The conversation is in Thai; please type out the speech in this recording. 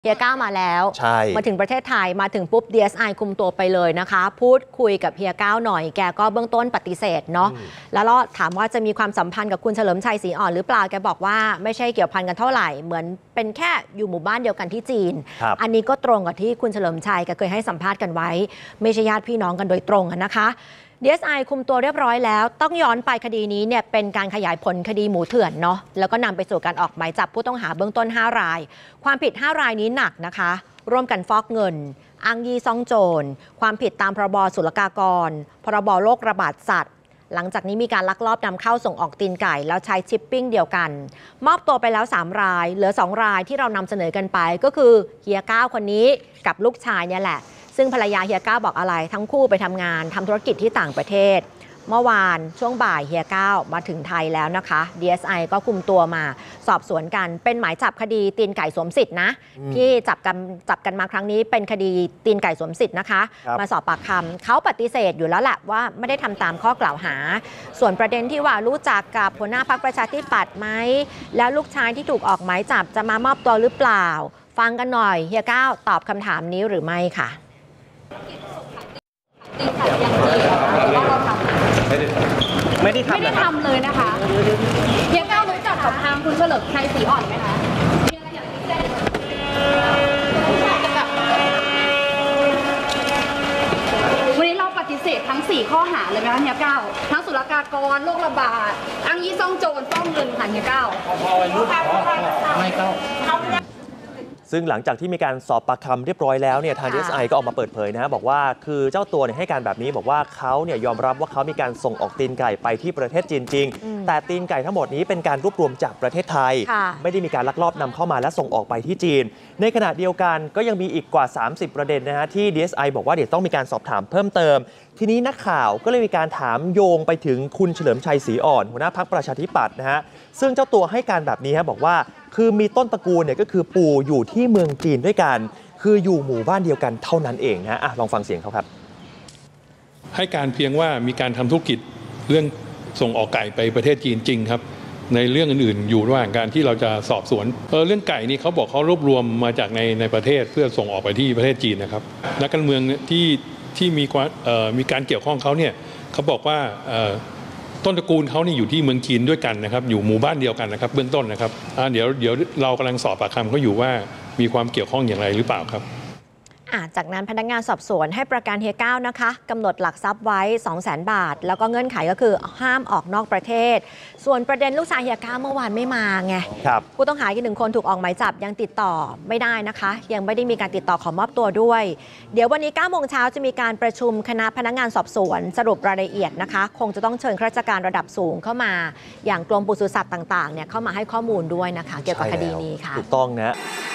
เฮียก้าวมาแล้วมาถึงประเทศไทยมาถึงปุ๊บ DSI คุมตัวไปเลยนะคะพูดคุยกับเฮียก้าวหน่อยแกก็เบื้องต้นปฏิเสธเนาะแล้วก็ถามว่าจะมีความสัมพันธ์กับคุณเฉลิมชัยศรีอ่อนหรือเปล่าแกบอกว่าไม่ใช่เกี่ยวพันกันเท่าไหร่เหมือนเป็นแค่อยู่หมู่บ้านเดียวกันที่จีนอันนี้ก็ตรงกับที่คุณเฉลิมชัยแกเคยให้สัมภาษณ์กันไว้ไม่ใช่ญาติพี่น้องกันโดยตรงนะคะ DSI คุมตัวเรียบร้อยแล้วต้องย้อนไปคดีนี้เนี่ยเป็นการขยายผลคดีหมูเถื่อนเนาะแล้วก็นำไปสู่การออกหมายจับผู้ต้องหาเบื้องต้น5รายความผิด5รายนี้หนักนะคะร่วมกันฟอกเงินอ้างยี่ซ่องโจรความผิดตามพรบศุลกากรพรบโรคระบาดสัตว์หลังจากนี้มีการลักลอบนำเข้าส่งออกตีนไก่แล้วใช้ชิปปิ้งเดียวกันมอบตัวไปแล้ว3รายเหลือ2รายที่เรานำเสนอกันไปก็คือเฮียก้าวคนนี้กับลูกชายเนี่ยแหละซึ่งภรรยาเฮียก้าวบอกอะไรทั้งคู่ไปทำงานทำธุรกิจที่ต่างประเทศเมื่อวานช่วงบ่ายเฮียก้าวมาถึงไทยแล้วนะคะ DSI ก็คุมตัวมาสอบสวนกันเป็นหมายจับคดีตีนไก่สวมสิทธินะที่จับกันมาครั้งนี้เป็นคดีตีนไก่สวมสิทธินะคะมาสอบปากคำเขาปฏิเสธอยู่แล้วแหละว่าไม่ได้ทำตามข้อกล่าวหาส่วนประเด็นที่ว่ารู้จักกับหัวหน้าพรรคประชาธิปัตย์ไหมแล้วลูกชายที่ถูกออกหมายจับจะมามอบตัวหรือเปล่าฟังกันหน่อยเฮียก้าวตอบคำถามนี้หรือไม่ค่ะไม่ได้ทำเลยนะคะเฮียก้าวรู้จักกับทางคุณเฉลิมชัยศรีอ่อนไหมคะมีอะไรอยากแจ้งวันนี้เราปฏิเสธทั้ง4ข้อหาเลยไหมคะเฮียก้าวทั้งศุลกากรโรคระบาดอ้างยี่ซ่องโจรฟ้องเงินค่ะเฮียก้าวไม่ก้าวซึ่งหลังจากที่มีการสอบปากคำเรียบร้อยแล้วเนี่ยทาง DSI ก็ออกมาเปิดเผยนะบอกว่าคือเจ้าตัวให้การแบบนี้บอกว่าเขาเนี่ยยอมรับว่าเขามีการส่งออกตีนไก่ไปที่ประเทศจีนจริงแต่ตีนไก่ทั้งหมดนี้เป็นการรวบรวมจากประเทศไทยไม่ได้มีการลักลอบนำเข้ามาและส่งออกไปที่จีนในขณะเดียวกันก็ยังมีอีกกว่า30ประเด็นนะฮะที่ DSI บอกว่าเดี๋ยวต้องมีการสอบถามเพิ่มเติมทีนี้นักข่าวก็เลยมีการถามโยงไปถึงคุณเฉลิมชัยศรีอ่อนหัวหน้าพรรคประชาธิปัตย์นะฮะซึ่งเจ้าตัวให้การแบบนี้ฮะบอกว่าคือมีต้นตระกูลเนี่ยก็คือปู่อยู่ที่เมืองจีนด้วยกันคืออยู่หมู่บ้านเดียวกันเท่านั้นเองนะลองฟังเสียงเขาครับให้การเพียงว่ามีการทำธุรกิจเรื่องส่งออกไก่ไปประเทศจีนจริงครับในเรื่องอื่นๆอยู่ระหว่างการที่เราจะสอบสวนเรื่องไก่นี่เขาบอกเขารวบรวมมาจากในประเทศเพื่อส่งออกไปที่ประเทศจีนนะครับนักการเมืองที่มีการเกี่ยวข้องเขาเนี่ยเขาบอกว่าต้นตระกูลเขานี่อยู่ที่เมืองจีนด้วยกันนะครับอยู่หมู่บ้านเดียวกันนะครับเบื้องต้นนะครับเดี๋ยวเรากำลังสอบปากคำเขาอยู่ว่ามีความเกี่ยวข้องอย่างไรหรือเปล่าครับจากนั้นพนักงานสอบสวนให้ประกันเฮียก้าวนะคะกำหนดหลักทรัพย์ไว้ 200,000 บาทแล้วก็เงื่อนไขก็คือห้ามออกนอกประเทศส่วนประเด็นลูกชายเฮียก้าวเมื่อวานไม่มาไงผู้ต้องหาอีก1 คนถูกออกหมายจับยังติดต่อไม่ได้นะคะยังไม่ได้มีการติดต่อขอมอบตัวด้วยเดี๋ยววันนี้ 9 โมงเช้าจะมีการประชุมคณะพนักงานสอบสวนสรุปรายละเอียดนะคะคงจะต้องเชิญข้าราชการระดับสูงเข้ามาอย่างกรมปศุสัตว์ต่างๆเนี่ยเข้ามาให้ข้อมูลด้วยนะคะเกี่ยวกับคดีนี้ค่ะถูกต้องนะ